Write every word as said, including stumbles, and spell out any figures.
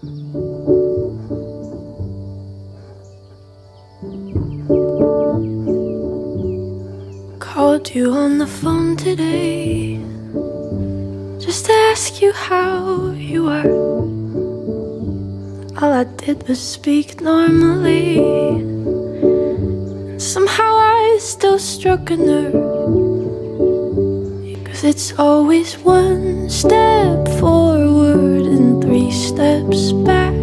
Called you on the phone today just to ask you how you were. All I did was speak normally. Somehow I still struck a nerve, 'cause it's always one step forward and three steps back.